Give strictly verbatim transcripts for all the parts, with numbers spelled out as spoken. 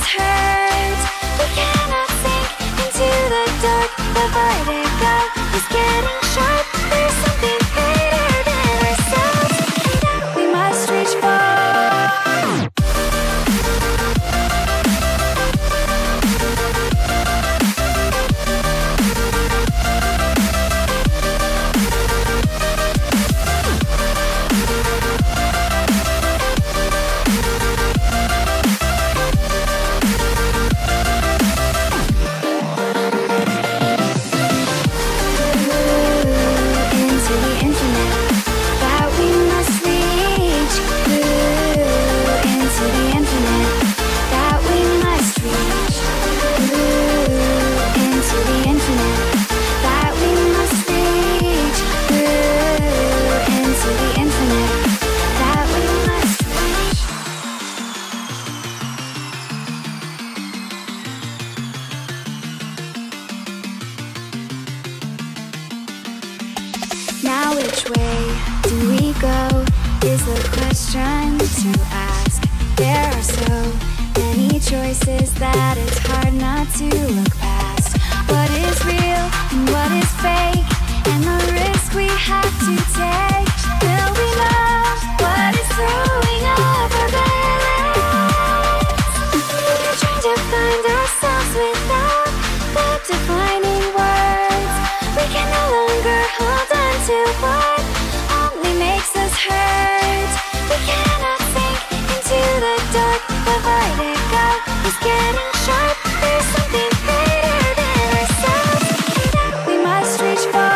hurt. We cannot sink into the dark. The vertigo is getting sharp. There's something greater than ourselves that we must reach for. Now which way do we go is the question to ask. There are so many choices that it's hard not to look past. What is real and what is fake, and the risk we have to take. Will we know what is throwing off our balance? We're trying to find ourselves without the defining words. We can no longer hold on to what only makes us hurt. We cannot sink into the dark. The vertigo is getting sharp. There's something greater than ourselves that we must reach for.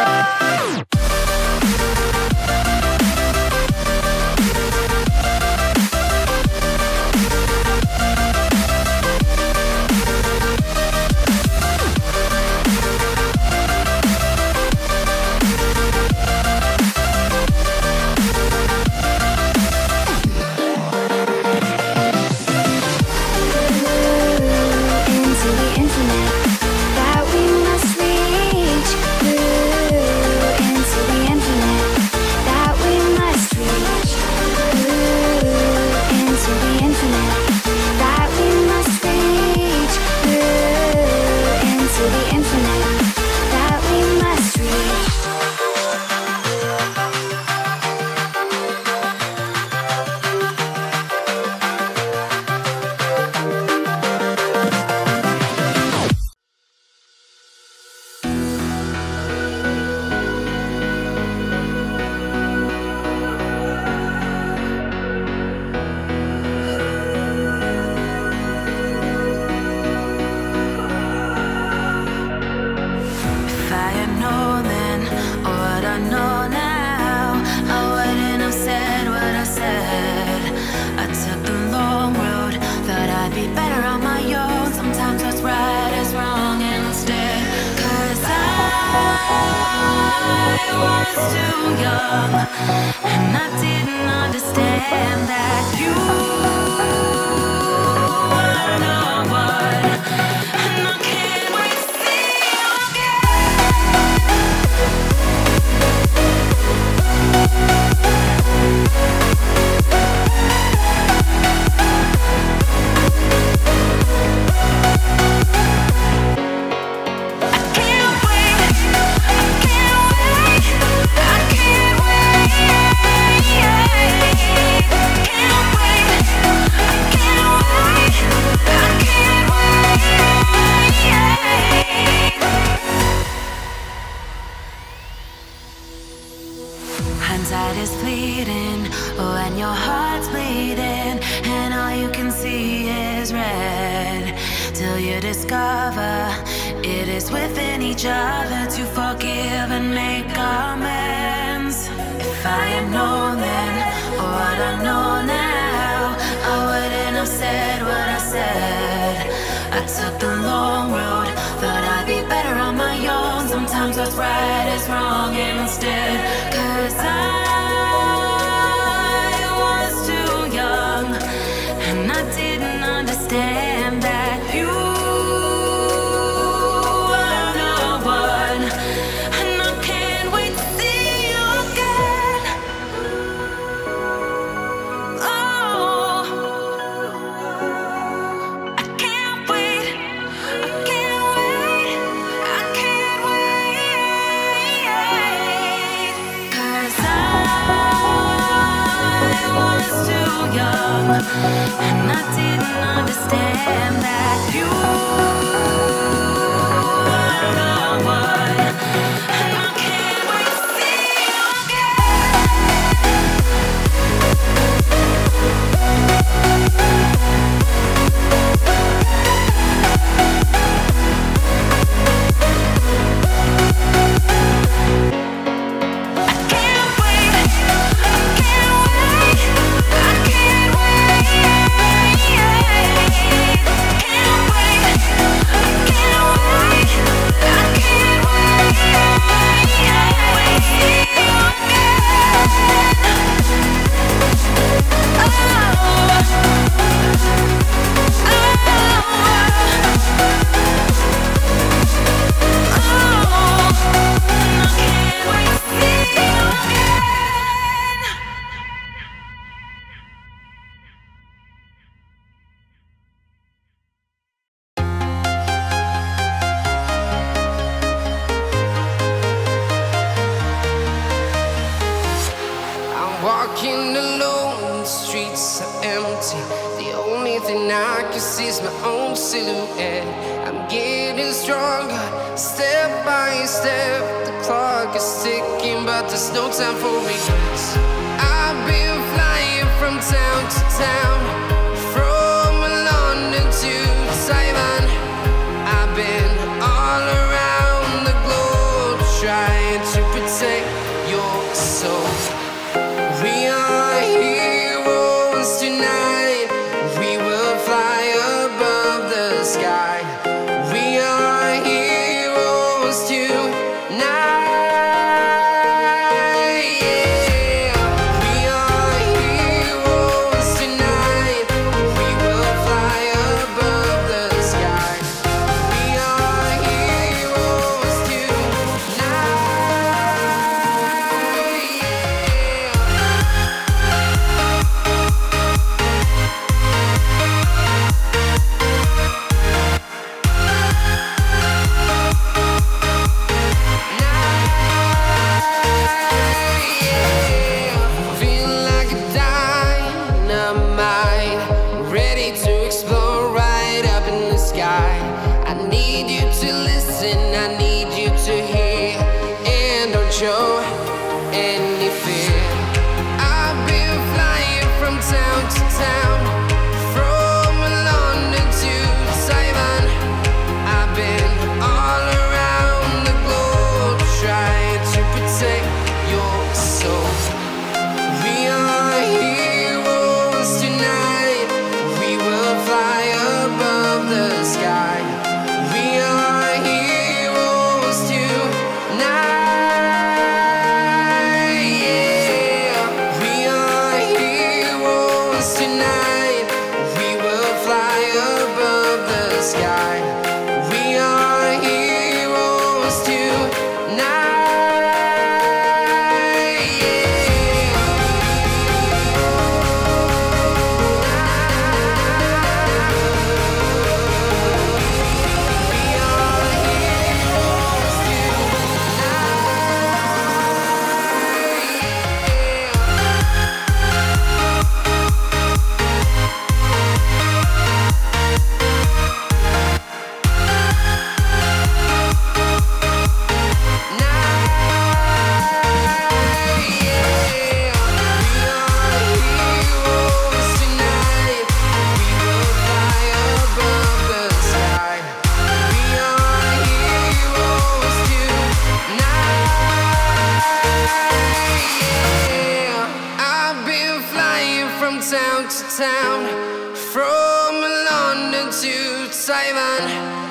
Hindsight is fleeting when your heart's bleeding and all you can see is red, till you discover it is within each other to forgive and make amends. If I had known then what I know now, I wouldn't have said what I said. I took the long road, thought I'd be better on my own. Sometimes what's right is wrong instead, 'cause I was too young and I didn't understand that you were the one, and I can't wait to see you again. Oh, I didn't understand that you were the one. And I can't wait to see you walking alone, the streets are empty. The only thing I can see is my own silhouette. I'm getting stronger, step by step. The clock is ticking, but there's no time for regrets. I've been flying from town to town, from London to Taiwan. I've been all around the globe, trying to protect your soul. We are heroes tonight. We will fly above the sky. We are heroes tonight. Yeah. We are heroes tonight. We will fly above the sky. We are heroes tonight. Show any fear. I've been flying from town to town, from London to Taiwan. I've been all around the globe, trying to protect your soul. We are heroes tonight. We will fly above the sky. We are heroes tonight. Town to town, from London to Taiwan.